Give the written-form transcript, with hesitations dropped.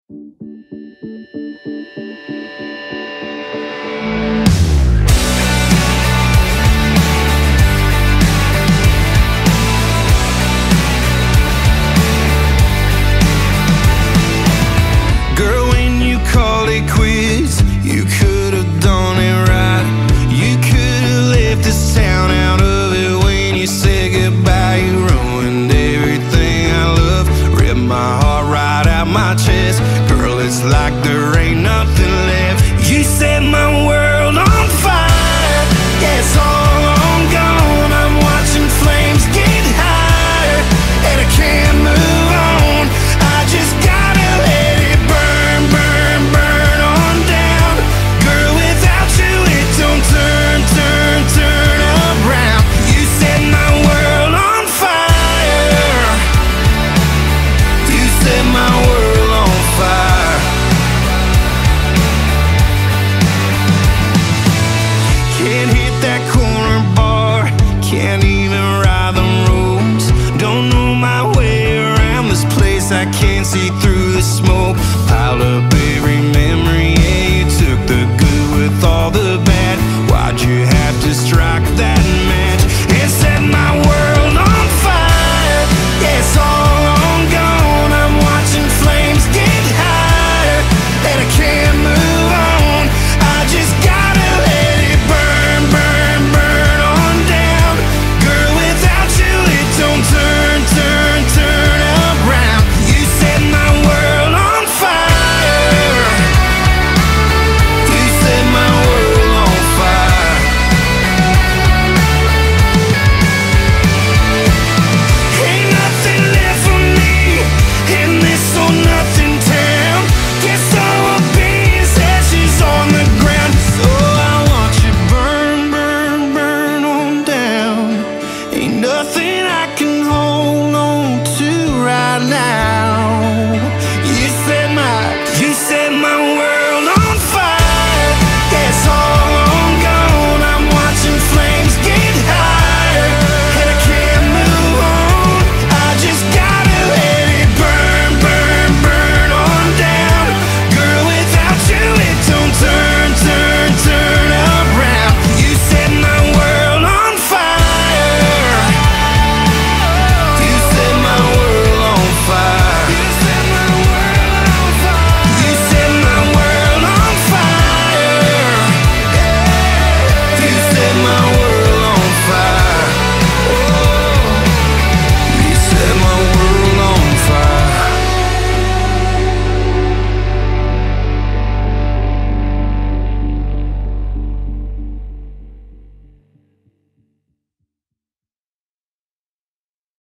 Girl, when you called it quits, you could have done it right. You could have left this town out of it. When you said goodbye, you ruined everything I love. Ripped my heart right out my chest. Girl, it's like there ain't nothing left. You set my world on fire. Yeah, it's all on gone. I'm watching flames get higher, and I can't move on. I just gotta let it burn, burn, burn on down. Girl, without you it don't turn, turn, turn around. You set my world on fire. You set my world on fire. Can't hit that corner bar, can't even ride the roads. Don't know my way around this place, I can't see through the smoke.